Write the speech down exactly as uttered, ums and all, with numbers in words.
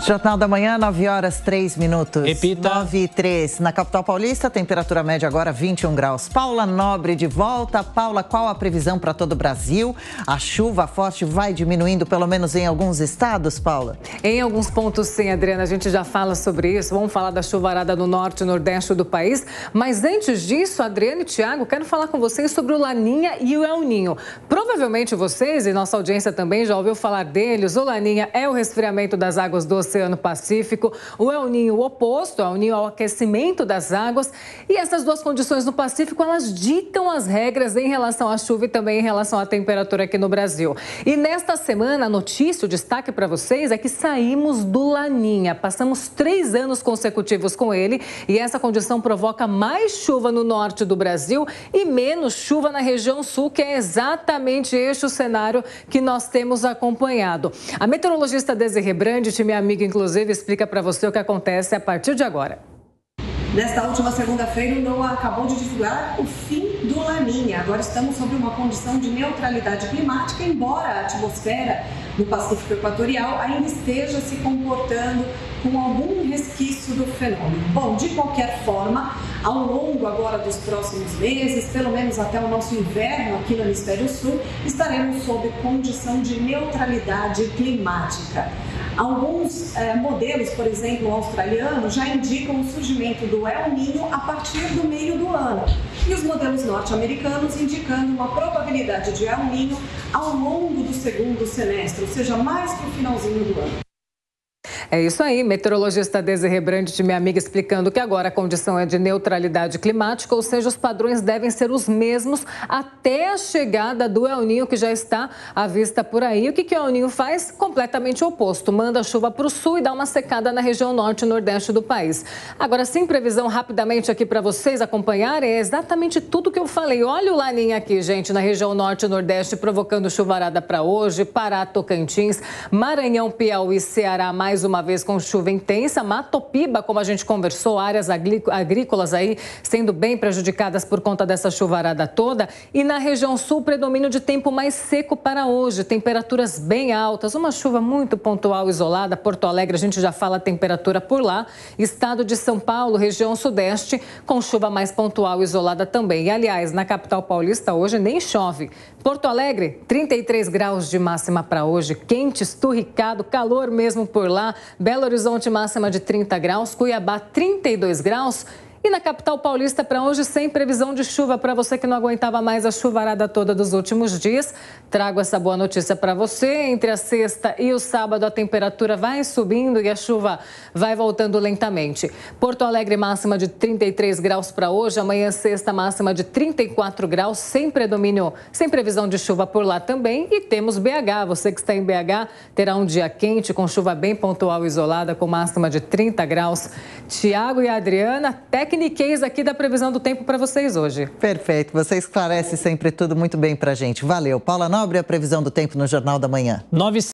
Jornal da Manhã, nove horas, três minutos. Repita. nove e três. Na capital paulista, temperatura média agora vinte e um graus. Paula Nobre de volta. Paula, qual a previsão para todo o Brasil? A chuva forte vai diminuindo, pelo menos em alguns estados, Paula? Em alguns pontos, sim, Adriana. A gente já fala sobre isso. Vamos falar da chuvarada no norte e nordeste do país. Mas antes disso, Adriana e Tiago, quero falar com vocês sobre o Laninha e o El Ninho. Provavelmente vocês e nossa audiência também já ouviu falar deles. O Laninha é o resfriamento das águas do Oceano Pacífico, o El Ninho o oposto, o El Ninho é o aquecimento das águas, e essas duas condições no Pacífico, elas ditam as regras em relação à chuva e também em relação à temperatura aqui no Brasil. E nesta semana, a notícia, o destaque para vocês é que saímos do Laninha, passamos três anos consecutivos com ele, e essa condição provoca mais chuva no norte do Brasil e menos chuva na região sul, que é exatamente este o cenário que nós temos acompanhado. A meteorologista Desirê Brandt, minha amiga, inclusive, explica para você o que acontece a partir de agora. Nesta última segunda-feira, o NOAA acabou de divulgar o fim do Laninha. Agora estamos sob uma condição de neutralidade climática, embora a atmosfera no Pacífico Equatorial ainda esteja se comportando com algum resquício do fenômeno. Bom, de qualquer forma, ao longo agora dos próximos meses, pelo menos até o nosso inverno aqui no Hemisfério Sul, estaremos sob condição de neutralidade climática. Alguns eh, modelos, por exemplo, o australiano, já indicam o surgimento do El Ninho a partir do meio do ano. E os modelos norte-americanos indicando uma probabilidade de El Ninho ao longo do segundo semestre, ou seja, mais para o finalzinho do ano. É isso aí, meteorologista Desirê Brandt, minha amiga, explicando que agora a condição é de neutralidade climática, ou seja, os padrões devem ser os mesmos até a chegada do El Ninho, que já está à vista por aí. O que, que o El Ninho faz? Completamente oposto, manda a chuva para o sul e dá uma secada na região norte e nordeste do país. Agora, sem previsão, rapidamente aqui para vocês acompanharem, é exatamente tudo que eu falei. Olha o Laninha aqui, gente, na região norte e nordeste, provocando chuvarada para hoje, Pará, Tocantins, Maranhão, Piauí, Ceará, mais uma vez com chuva intensa, Matopiba, como a gente conversou, áreas agrícolas aí sendo bem prejudicadas por conta dessa chuvarada toda, e na região sul, predomínio de tempo mais seco para hoje, temperaturas bem altas, uma chuva muito pontual, isolada. Porto Alegre, a gente já fala a temperatura por lá, estado de São Paulo, região sudeste, com chuva mais pontual, isolada também. E, aliás, na capital paulista hoje nem chove. Porto Alegre, trinta e três graus de máxima para hoje, quente, esturricado, calor mesmo por lá. Belo Horizonte, máxima de trinta graus, Cuiabá, trinta e dois graus. E na capital paulista para hoje, sem previsão de chuva, para você que não aguentava mais a chuvarada toda dos últimos dias, trago essa boa notícia para você. Entre a sexta e o sábado, a temperatura vai subindo e a chuva vai voltando lentamente. Porto Alegre, máxima de trinta e três graus para hoje, amanhã sexta, máxima de trinta e quatro graus, sem predomínio, sem previsão de chuva por lá também. E temos B H, você que está em B H, terá um dia quente, com chuva bem pontual e isolada, com máxima de trinta graus. Tiago e Adriana, técnicos Tecniquez aqui da previsão do tempo para vocês hoje. Perfeito, você esclarece sempre tudo muito bem para a gente. Valeu. Paula Nobre, a previsão do tempo no Jornal da Manhã. nove